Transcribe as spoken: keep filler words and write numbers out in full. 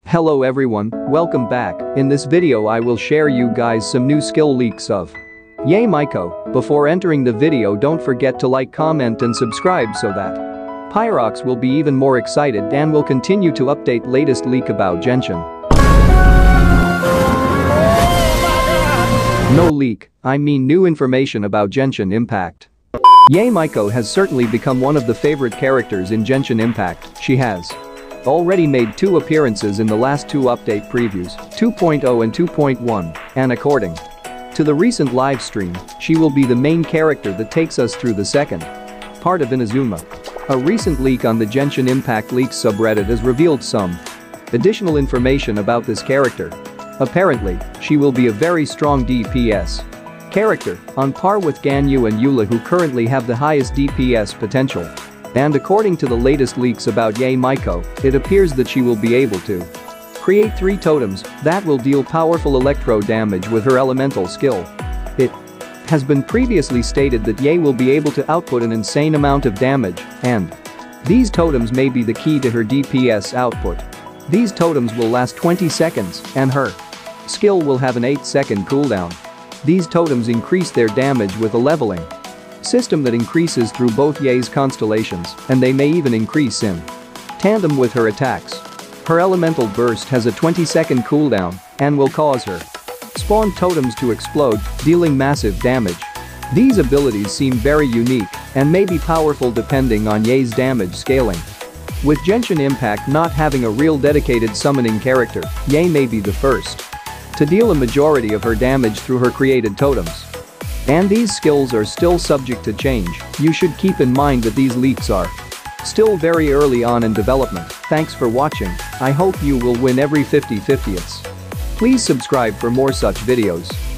Hello everyone, welcome back. In this video I will share you guys some new skill leaks of Yae Miko. Before entering the video, don't forget to like, comment and subscribe so that Pyrox will be even more excited and will continue to update latest leak about Genshin. No leak, I mean new information about Genshin Impact. Yae Miko has certainly become one of the favorite characters in Genshin Impact. She has already made two appearances in the last two update previews, two point oh and two point one, and according to the recent live stream, she will be the main character that takes us through the second part of Inazuma. A recent leak on the Genshin Impact Leaks subreddit has revealed some additional information about this character. Apparently, she will be a very strong D P S character, on par with Ganyu and Eula, who currently have the highest D P S potential. And according to the latest leaks about Yae Miko, it appears that she will be able to create three totems that will deal powerful electro damage with her elemental skill. It has been previously stated that Yae will be able to output an insane amount of damage, and these totems may be the key to her D P S output. These totems will last twenty seconds, and her skill will have an eight second cooldown. These totems increase their damage with a leveling system that increases through both Yae's constellations, and they may even increase in tandem with her attacks. Her elemental burst has a twenty second cooldown and will cause her spawn totems to explode, dealing massive damage. These abilities seem very unique and may be powerful depending on Yae's damage scaling. With Genshin Impact not having a real dedicated summoning character, Yae may be the first to deal a majority of her damage through her created totems. And these skills are still subject to change. You should keep in mind that these leaks are still very early on in development. Thanks for watching. I hope you will win every fifty fiftieths. Please subscribe for more such videos.